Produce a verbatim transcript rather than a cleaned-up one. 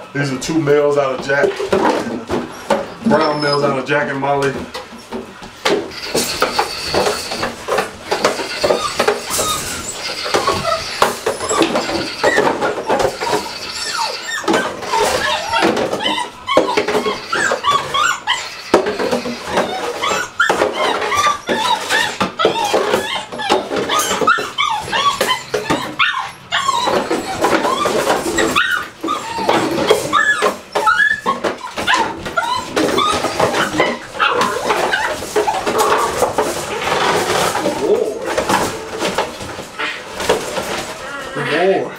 These are two males out of Jack. Brown males out of Jack and Molly. More.